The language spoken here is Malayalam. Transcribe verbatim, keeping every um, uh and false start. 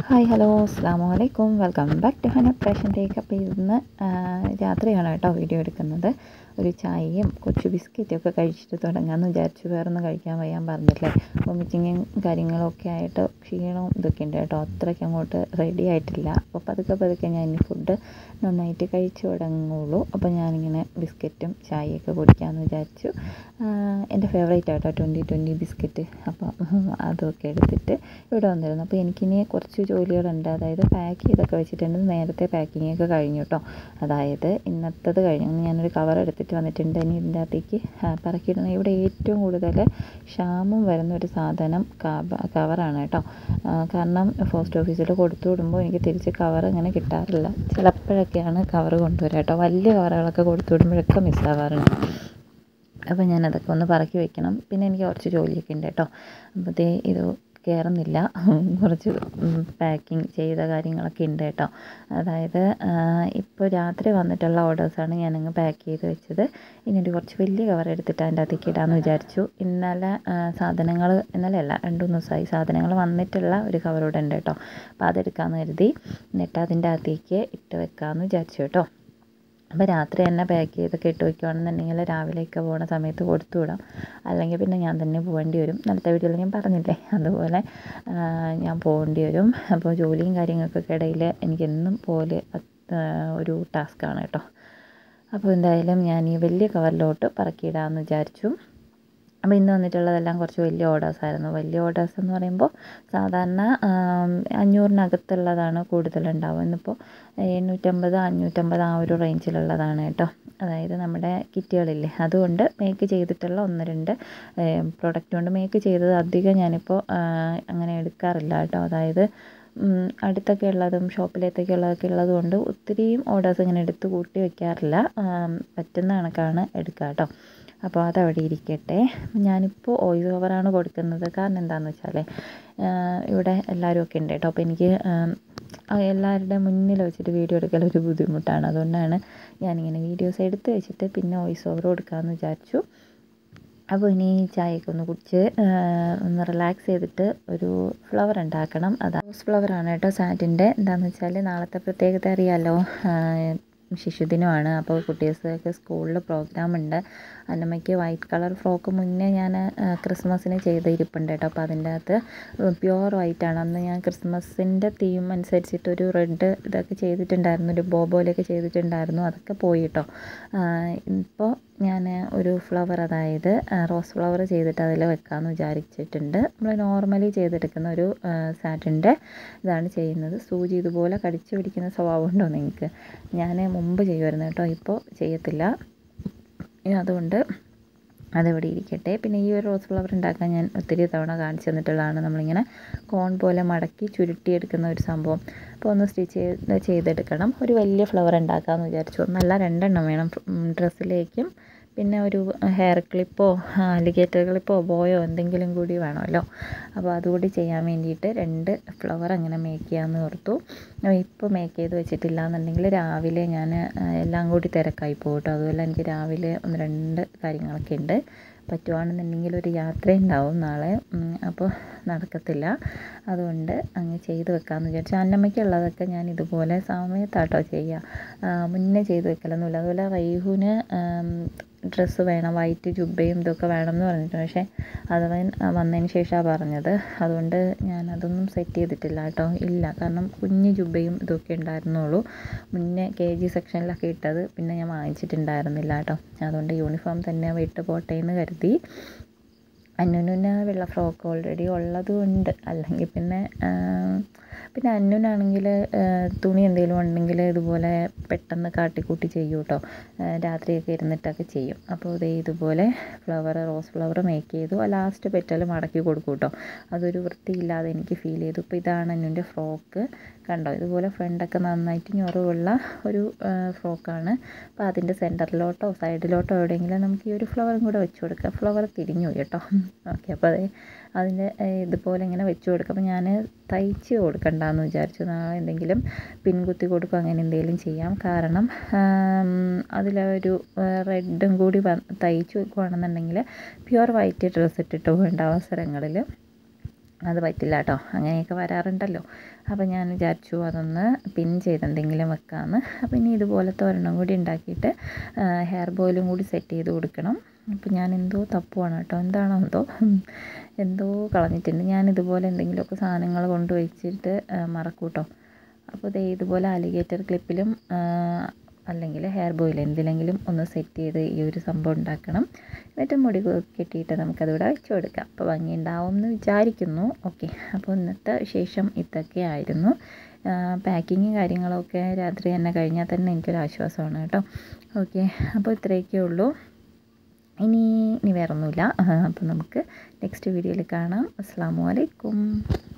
ഹായ് ഹലോ അസ്സാം വലൈക്കും welcome back to Hanaf fashion take. അപ്പോൾ ഇന്ന് രാത്രിയാണ് കേട്ടോ വീഡിയോ എടുക്കുന്നത്. ഒരു ചായയും കുറച്ച് ബിസ്ക്കറ്റൊക്കെ കഴിച്ചിട്ട് തുടങ്ങാമെന്ന് വിചാരിച്ചു. വേറൊന്നും കഴിക്കാൻ വയ്യാൻ പറഞ്ഞില്ലേ, വോമിറ്റിങ്ങും കാര്യങ്ങളൊക്കെ ആയിട്ട് ക്ഷീണവും ഇതൊക്കെ ഉണ്ട് കേട്ടോ. അത്രയ്ക്ക് അങ്ങോട്ട് റെഡി ആയിട്ടില്ല. അപ്പോൾ പതുക്കെ പതുക്കെ ഞാൻ ഇനി ഫുഡ് നന്നായിട്ട് കഴിച്ചു തുടങ്ങുള്ളൂ. അപ്പോൾ ഞാനിങ്ങനെ ബിസ്ക്കറ്റും ചായയൊക്കെ കുടിക്കാമെന്ന് വിചാരിച്ചു. എൻ്റെ ഫേവറേറ്റ് ആട്ടോ ട്വൻറ്റി ട്വൻറ്റി ബിസ്ക്കറ്റ്. അപ്പോൾ അതൊക്കെ എടുത്തിട്ട് ഇവിടെ വന്നിരുന്നു. അപ്പോൾ എനിക്കിനി കുറച്ച് ജോലികളുണ്ട്. അതായത് പാക്ക് ചെയ്തൊക്കെ വെച്ചിട്ടുണ്ട്. നേരത്തെ പാക്കിംഗ് ഒക്കെ കഴിഞ്ഞു കേട്ടോ. അതായത് ഇന്നത്തത് കഴിഞ്ഞു. ഞാനൊരു കവർ എടുത്തിട്ട് വന്നിട്ടുണ്ട്. ഇനി ഇതിൻ്റെ അകത്തേക്ക് പറക്കിയിടണം. ഇവിടെ ഏറ്റവും കൂടുതൽ ക്ഷാമം വരുന്നൊരു സാധനം കവറാണ് കേട്ടോ. കാരണം പോസ്റ്റ് ഓഫീസിൽ കൊടുത്തു വിടുമ്പോൾ എനിക്ക് തിരിച്ച് കവർ ഇങ്ങനെ കിട്ടാറില്ല. ചിലപ്പോഴൊക്കെയാണ് കവർ കൊണ്ടുവരിക കേട്ടോ. വലിയ കവറുകളൊക്കെ കൊടുത്തു വിടുമ്പോഴൊക്കെ മിസ്സാവാറുണ്ട്. അപ്പോൾ ഞാനതൊക്കെ ഒന്ന് പറക്കി വെക്കണം. പിന്നെ എനിക്ക് കുറച്ച് ജോലിയൊക്കെ ഉണ്ട് കേട്ടോ. അപ്പോഴത്തേ ഇത് കയറുന്നില്ല. കുറച്ച് പാക്കിങ് ചെയ്ത കാര്യങ്ങളൊക്കെ ഉണ്ട് കേട്ടോ. അതായത് ഇപ്പോൾ രാത്രി വന്നിട്ടുള്ള ഓർഡേഴ്സാണ് ഞാനങ്ങ് പാക്ക് ചെയ്ത് വെച്ചത്. ഇനി ഒരു കുറച്ച് വലിയ കവർ എടുത്തിട്ട് അതിൻ്റെ അകത്തേക്ക് ഇടാമെന്ന് വിചാരിച്ചു. ഇന്നലെ സാധനങ്ങൾ ഇന്നലെ അല്ല രണ്ട് മൂന്ന് ദിവസമായി സാധനങ്ങൾ വന്നിട്ടുള്ള ഒരു കവറോടെ ഉണ്ട് കേട്ടോ. അപ്പോൾ അതെടുക്കാമെന്ന് കരുതി. എന്നിട്ട് അതിൻ്റെ അകത്തേക്ക് ഇട്ട് വെക്കാമെന്ന് വിചാരിച്ചു കേട്ടോ. അപ്പോൾ രാത്രി തന്നെ പാക്ക് ചെയ്തൊക്കെ ഇട്ട് വയ്ക്കുകയാണെന്നുണ്ടെങ്കിൽ രാവിലെയൊക്കെ പോകുന്ന സമയത്ത് കൊടുത്തു വിടാം. അല്ലെങ്കിൽ പിന്നെ ഞാൻ തന്നെ പോകേണ്ടി വരും. നേരത്തെ വീഡിയോയിൽ ഞാൻ പറഞ്ഞില്ലേ, അതുപോലെ ഞാൻ പോകേണ്ടി വരും. അപ്പോൾ ജോലിയും കാര്യങ്ങൾക്കൊക്കെ ഇടയിൽ എനിക്കെന്നും പോലെ ഒരു ടാസ്ക്കാണ് കേട്ടോ. അപ്പോൾ എന്തായാലും ഞാൻ ഈ വലിയ കവറിലോട്ട് പറക്കിയിടാമെന്ന് വിചാരിച്ചു. അപ്പോൾ ഇന്ന് വന്നിട്ടുള്ളതെല്ലാം കുറച്ച് വലിയ ഓർഡേഴ്സായിരുന്നു. വലിയ ഓർഡേഴ്സ് എന്ന് പറയുമ്പോൾ സാധാരണ അഞ്ഞൂറിനകത്തുള്ളതാണ് കൂടുതലുണ്ടാവും. ഇന്നിപ്പോൾ എണ്ണൂറ്റമ്പത് അഞ്ഞൂറ്റമ്പത് ആ ഒരു റേഞ്ചിലുള്ളതാണ് കേട്ടോ. അതായത് നമ്മുടെ കിറ്റുകളില്ലേ, അതുകൊണ്ട് മേക്ക് ചെയ്തിട്ടുള്ള ഒന്ന് രണ്ട് പ്രൊഡക്റ്റ് കൊണ്ട് മേക്ക് ചെയ്തത് അധികം ഞാനിപ്പോൾ അങ്ങനെ എടുക്കാറില്ല കേട്ടോ. അതായത് അടുത്തൊക്കെ ഉള്ളതും ഷോപ്പിലേക്കൊക്കെ ഉള്ളതൊക്കെ ഉള്ളത് കൊണ്ട് ഒത്തിരിയും ഓർഡേഴ്സ് ഇങ്ങനെ എടുത്ത് കൂട്ടി വയ്ക്കാറില്ല. പറ്റുന്ന കണക്കാണ് എടുക്കുക കേട്ടോ. അപ്പോൾ അതവിടെ ഇരിക്കട്ടെ. ഞാനിപ്പോൾ വോയിസ് ഓവറാണ് കൊടുക്കുന്നത്. കാരണം എന്താണെന്ന് വെച്ചാൽ ഇവിടെ എല്ലാവരും ഒക്കെ ഉണ്ട് കേട്ടോ. അപ്പോൾ എനിക്ക് എല്ലാവരുടെ മുന്നിൽ വെച്ചിട്ട് വീഡിയോ എടുക്കൽ ഒരു ബുദ്ധിമുട്ടാണ്. അതുകൊണ്ടാണ് ഞാനിങ്ങനെ വീഡിയോസ് എടുത്ത് വെച്ചിട്ട് പിന്നെ വോയിസ് ഓവർ കൊടുക്കാമെന്ന് വിചാരിച്ചു. അപ്പോൾ ഇനി ചായയൊക്കെ ഒന്ന് കുടിച്ച് ഒന്ന് റിലാക്സ് ചെയ്തിട്ട് ഒരു ഫ്ലവർ ഉണ്ടാക്കണം. അത് റോസ് ഫ്ലവറാണ് കേട്ടോ, സാറ്റിൻ്റെ. എന്താണെന്ന് വെച്ചാൽ നാളത്തെ പ്രത്യേകത അറിയാമല്ലോ, ശിശുദിനമാണ്. അപ്പോൾ കുട്ടീസൊക്കെ സ്കൂളിൽ പ്രോഗ്രാം ഉണ്ട്. അന്നമ്മയ്ക്ക് വൈറ്റ് കളർ ഫ്രോക്ക് മുന്നേ ഞാൻ ക്രിസ്മസിന് ചെയ്ത് ഇരിപ്പുണ്ട് കേട്ടോ. അപ്പോൾ അതിൻ്റെ അകത്ത് പ്യുവർ വൈറ്റാണ്. അന്ന് ഞാൻ ക്രിസ്മസിൻ്റെ തീം അനുസരിച്ചിട്ട് ഒരു റെഡ് ഇതൊക്കെ ചെയ്തിട്ടുണ്ടായിരുന്നു, ഒരു ബോബോയിലൊക്കെ ചെയ്തിട്ടുണ്ടായിരുന്നു. അതൊക്കെ പോയി കേട്ടോ. ഇപ്പോൾ ഞാൻ ഒരു ഫ്ലവർ, അതായത് റോസ് ഫ്ലവർ ചെയ്തിട്ട് അതിൽ വെക്കാമെന്ന് വിചാരിച്ചിട്ടുണ്ട്. നമ്മൾ നോർമലി ചെയ്തെടുക്കുന്ന ഒരു സാറ്റിൻ്റെ ഇതാണ് ചെയ്യുന്നത്. സൂചി ഇതുപോലെ കടിച്ചു പിടിക്കുന്ന സ്വഭാവം ഉണ്ടോ നിങ്ങൾക്ക്? ഞാൻ മുമ്പ് ചെയ്യുമായിരുന്നു കേട്ടോ, ഇപ്പോൾ ചെയ്യത്തില്ല. അതുകൊണ്ട് അതിവിടെ ഇരിക്കട്ടെ. പിന്നെ ഈ ഒരു റോസ് ഫ്ലവർ ഉണ്ടാക്കാൻ ഞാൻ ഒത്തിരി തവണ കാണിച്ചു തന്നിട്ടുള്ളതാണ്. നമ്മളിങ്ങനെ കോൺ പോലെ മടക്കി ചുരുട്ടിയെടുക്കുന്ന ഒരു സംഭവം. അപ്പോൾ ഒന്ന് സ്റ്റിച്ച് ചെയ്ത് ചെയ്തെടുക്കണം. ഒരു വലിയ ഫ്ലവർ ഉണ്ടാക്കാമെന്ന് വിചാരിച്ചു. ഒന്നല്ല രണ്ടെണ്ണം വേണം. ഡ്രസ്സിലേക്കും പിന്നെ ഒരു ഹെയർ ക്ലിപ്പോ അലിഗേറ്റർ ക്ലിപ്പോ ബോയോ എന്തെങ്കിലും കൂടി വേണമല്ലോ. അപ്പോൾ അതുകൂടി ചെയ്യാൻ വേണ്ടിയിട്ട് രണ്ട് ഫ്ലവർ അങ്ങനെ മേക്ക് ചെയ്യാമെന്ന് ഓർത്തു. ഇപ്പോൾ മേക്ക് ചെയ്ത് വെച്ചിട്ടില്ല എന്നുണ്ടെങ്കിൽ രാവിലെ ഞാൻ എല്ലാം കൂടി തിരക്കായി പോകും കേട്ടോ. അതുപോലെ എനിക്ക് രാവിലെ ഒന്ന് രണ്ട് കാര്യങ്ങളൊക്കെ ഉണ്ട്. പറ്റുവാണെന്നുണ്ടെങ്കിൽ ഒരു യാത്ര ഉണ്ടാവും നാളെ. അപ്പോൾ നടക്കത്തില്ല. അതുകൊണ്ട് അങ്ങ് ചെയ്ത് വെക്കാമെന്ന് വിചാരിച്ചു. അന്നമ്മയ്ക്കുള്ളതൊക്കെ ഞാൻ ഇതുപോലെ സമയത്താട്ടോ ചെയ്യുക. മുന്നേ ചെയ്ത് വെക്കലൊന്നുമില്ല. അതുപോലെ റൈഹുവിന് ഡ്രസ്സ് വേണം, വൈറ്റ് ജുബയും ഇതൊക്കെ വേണമെന്ന് പറഞ്ഞിട്ടുണ്ട്. പക്ഷേ അതവൻ വന്നതിന് ശേഷമാണ് പറഞ്ഞത്. അതുകൊണ്ട് ഞാൻ അതൊന്നും സെറ്റ് ചെയ്തിട്ടില്ല കേട്ടോ. ഇല്ല, കാരണം കുഞ്ഞ് ജുബയും ഇതൊക്കെ ഉണ്ടായിരുന്നുള്ളൂ. മുന്നേ കെ ജി സെക്ഷനിലൊക്കെ ഇട്ടത് പിന്നെ ഞാൻ വാങ്ങിച്ചിട്ടുണ്ടായിരുന്നില്ല കേട്ടോ. അതുകൊണ്ട് യൂണിഫോം തന്നെ വിട്ട് പോട്ടെ എന്ന് കരുതി. അന്നുവിന് വെള്ള ഫ്രോക്ക് ഓൾറെഡി ഉള്ളതുകൊണ്ട്, അല്ലെങ്കിൽ പിന്നെ പിന്നെ അന്നുവിനാണെങ്കിൽ തുണി എന്തെങ്കിലും ഉണ്ടെങ്കിൽ ഇതുപോലെ പെട്ടെന്ന് കാട്ടിക്കൂട്ടി ചെയ്യും കേട്ടോ. രാത്രിയൊക്കെ ഇരുന്നിട്ടൊക്കെ ചെയ്യും. അപ്പോൾ ഇതേ ഇതുപോലെ ഫ്ലവർ റോസ് ഫ്ലവർ മേക്ക് ചെയ്തു. ലാസ്റ്റ് പെറ്റൽ മടക്കി കൊടുക്കും കേട്ടോ. അതൊരു വൃത്തിയില്ലാതെ എനിക്ക് ഫീൽ ചെയ്തു. ഇപ്പോൾ ഇതാണ് അന്നുവിൻ്റെ ഫ്രോക്ക്. കണ്ടോ, ഇതുപോലെ ഫ്രണ്ടൊക്കെ നന്നായിട്ട് ഞൊറിവുള്ള ഒരു ഫ്രോക്കാണ്. അപ്പോൾ അതിൻ്റെ സെൻറ്ററിലോട്ടോ സൈഡിലോട്ടോ എവിടെയെങ്കിലും നമുക്ക് ഈ ഒരു ഫ്ലവറും കൂടെ വെച്ച് കൊടുക്കാം. ഫ്ലവർ തിരിഞ്ഞു കേട്ടോ. ഓക്കെ, അപ്പോൾ അതെ അതിൻ്റെ ഇതുപോലെ ഇങ്ങനെ വെച്ച് കൊടുക്കും. അപ്പോൾ ഞാൻ തയ്ച്ച് കൊടുക്കണ്ടെന്ന് വിചാരിച്ചു. നാളെ എന്തെങ്കിലും പിൻകുത്തി കൊടുക്കും, അങ്ങനെ എന്തെങ്കിലും ചെയ്യാം. കാരണം അതിലൊരു റെഡും കൂടി തയ്ച്ച് വെക്കുകയാണെന്നുണ്ടെങ്കിൽ പ്യുവർ വൈറ്റ് ഡ്രസ്സ് ഇട്ടിട്ട് പോകേണ്ട അവസരങ്ങളിൽ അത് പറ്റില്ല കേട്ടോ, അങ്ങനെയൊക്കെ വരാറുണ്ടല്ലോ. അപ്പോൾ ഞാൻ വിചാരിച്ചു അതൊന്ന് പിൻ ചെയ്ത് എന്തെങ്കിലും വെക്കാമെന്ന്. അപ്പോൾ ഇനി ഇതുപോലത്തെ ഒരെണ്ണം കൂടി ഉണ്ടാക്കിയിട്ട് ഹെയർ ബോയിലും കൂടി സെറ്റ് ചെയ്ത് കൊടുക്കണം. അപ്പോൾ ഞാൻ എന്തോ തപ്പുവാണ് കേട്ടോ, എന്താണോ എന്തോ എന്തോ കളഞ്ഞിട്ടുണ്ട്. ഞാൻ ഇതുപോലെ എന്തെങ്കിലുമൊക്കെ സാധനങ്ങൾ കൊണ്ട് വെച്ചിട്ട് മറക്കും കേട്ടോ. അപ്പോൾ ദേ ഇതുപോലെ അലിഗേറ്റർ ക്ലിപ്പിലും അല്ലെങ്കിൽ ഹെയർ ബോയിൽ എന്തിലെങ്കിലും ഒന്ന് സെറ്റ് ചെയ്ത് ഈ ഒരു സംഭവം ഉണ്ടാക്കണം. എന്നിട്ട് മുടി കെട്ടിയിട്ട് നമുക്കതിവിടെ വെച്ച് കൊടുക്കാം. അപ്പോൾ ഭംഗി ഉണ്ടാവും എന്ന് വിചാരിക്കുന്നു. ഓക്കെ, അപ്പോൾ ഇന്നത്തെ വിശേഷം ഇതൊക്കെ ആയിരുന്നു. പാക്കിങ് കാര്യങ്ങളൊക്കെ രാത്രി തന്നെ കഴിഞ്ഞാൽ തന്നെ എനിക്കൊരു ആശ്വാസമാണ് കേട്ടോ. ഓക്കെ, അപ്പോൾ ഇത്രയൊക്കെ ഉള്ളൂ. ഇനി ഇനി വേറൊന്നുമില്ല. അപ്പോൾ നമുക്ക് നെക്സ്റ്റ് വീഡിയോയിൽ കാണാം. അസ്സലാമു അലൈക്കും.